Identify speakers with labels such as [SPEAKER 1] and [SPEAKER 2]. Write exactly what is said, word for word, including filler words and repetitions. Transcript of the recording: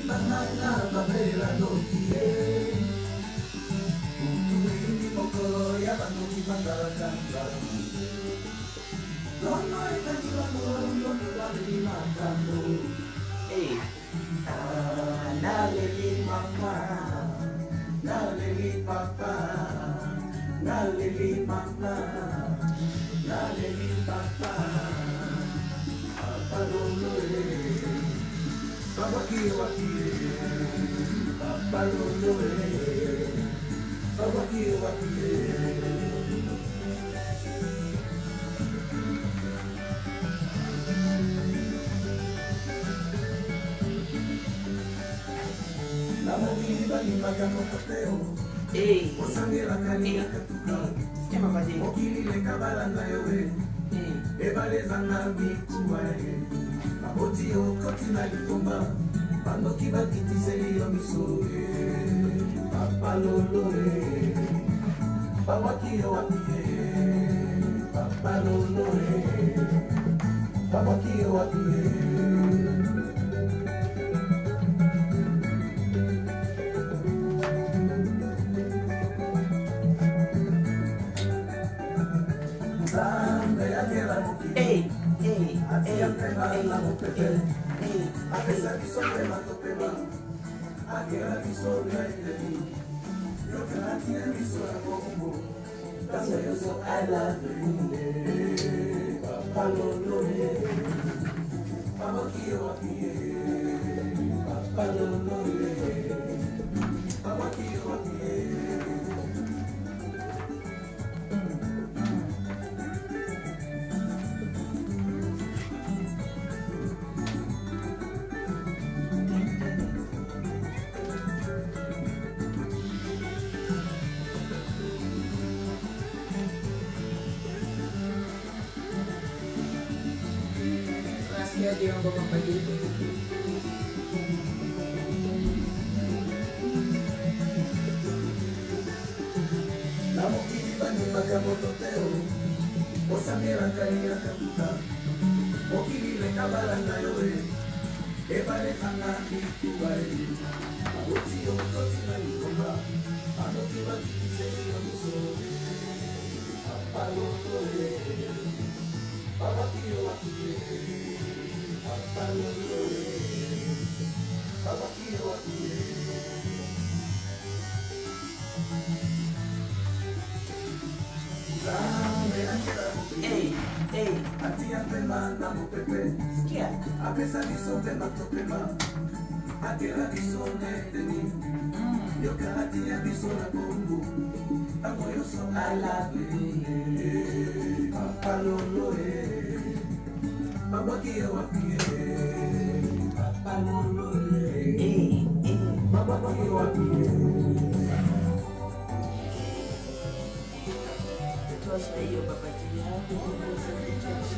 [SPEAKER 1] Banana babela dokie Utuini mokolo ya banuki bandala kamba Dono itani bakolo yoke babeli makambo Eh Ah, naleli mama Naleli papa Naleli mama Naleli papa Papa lolo Papa kiwa kie, Papa lolo eh, Papa kiwa kie. Namo viva ni magano kateo, eh, osangira kani katuka, sema baje, okili le kabala na yowe, eh, ebaleza na bikuwae. Oti o koti na likomba Pando kiba kiti seli yo misore Papa lolo e Papa kiyo wapie Papa lolo e Papa kiyo wapie Zambe ya kera muki Hey Hey, hey, hey, hey, a pesar que son de mato pema, a que la visoria de mí, yo que la tiene visora como, tanto yo soy a la de Papa lolo, Papa kiyo aquí, Papa lolo, Papa kiyo aquí. Dia yang bawa pagi. Namo kiba ni magamoto teo, osamira kariya kaputa, okili le kabala na yoe, ebale kanga kikuwae, aboti yo koti na likomba, ano kiba kikisei yo musore, apalo toe, papa kiyo wakie. Papa lolo, Papa kiyo wapie. Zame na kira mupi. Hey, hey. Ati ya pema na mupepe. Skia. Apesa viso pema topema. Ati la viso ne teni. Yoka ati ya viso na kongu. Amo yo so alabe. Papa lolo eh. Papa kiyo wapie. Papa lolo eh. Papa kiyo wapie. Tuwasha hiyo baba jia.